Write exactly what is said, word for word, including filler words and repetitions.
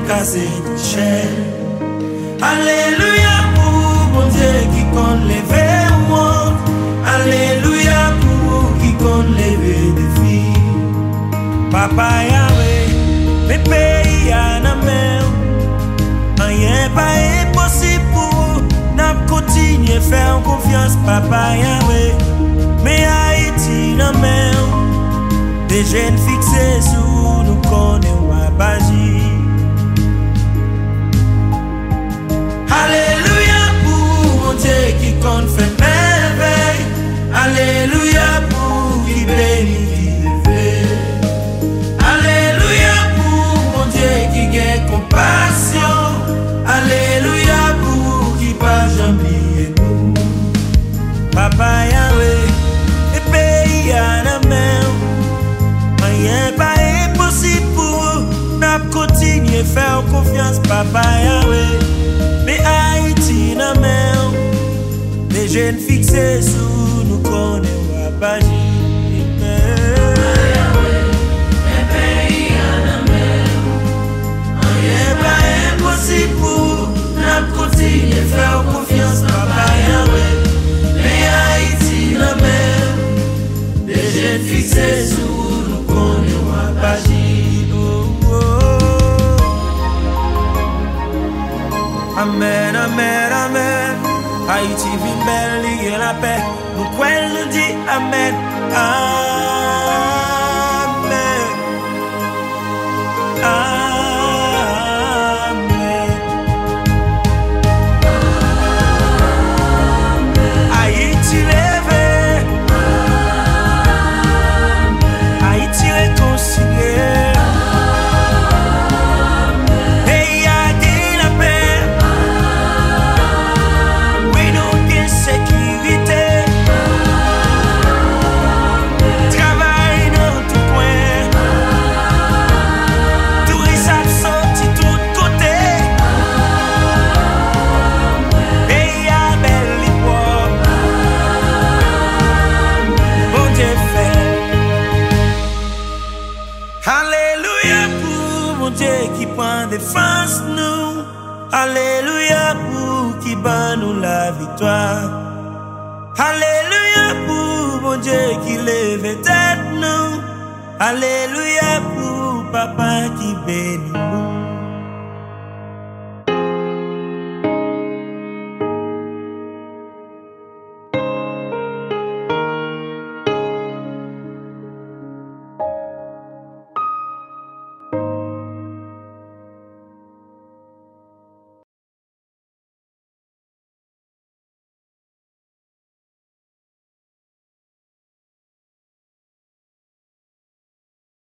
casser de chair. Alléluia pour mon Dieu qui compte lever au monde. Alléluia pour qui compte lever des filles. Papa Yahweh, mes pays à la mer. Rien pas impossible pour nous continuer faire confiance. Papa Yahweh, mais Haïti la mer. Des jeunes fixés sous nous connaissons ma bagie. Alléluia pour mon Dieu qui compte fait merveille. Alléluia pour qui bénit qui élevé. Alléluia pour mon Dieu qui gagne compassion. Alléluia pour qui pas jamais nous. Papa Yahweh, les pays à la mer. Rien pas impossible pour nous continuer faire confiance. Papa Yahweh, mais Haïti la mer. Les jeunes fixés sous nous connaissent la bagie. Les pays à la mer. Rien pas impossible pour nous continuer faire confiance. Papa Yahweh, mais Haïti la mer. Les jeunes fixés sous nous connaissent la bagie. Oh, oh. Amen, amen, amen. Haïti vit belle, il y a la paix. Nous quoi nous dit amen, amen, amen. Haïti levé, Haïti réconcilié. Alléluia pour mon Dieu qui prend défense nous. Alléluia pour qui bat nous la victoire. Alléluia pour mon Dieu qui lève tête nous. Alléluia pour papa qui bénit nous.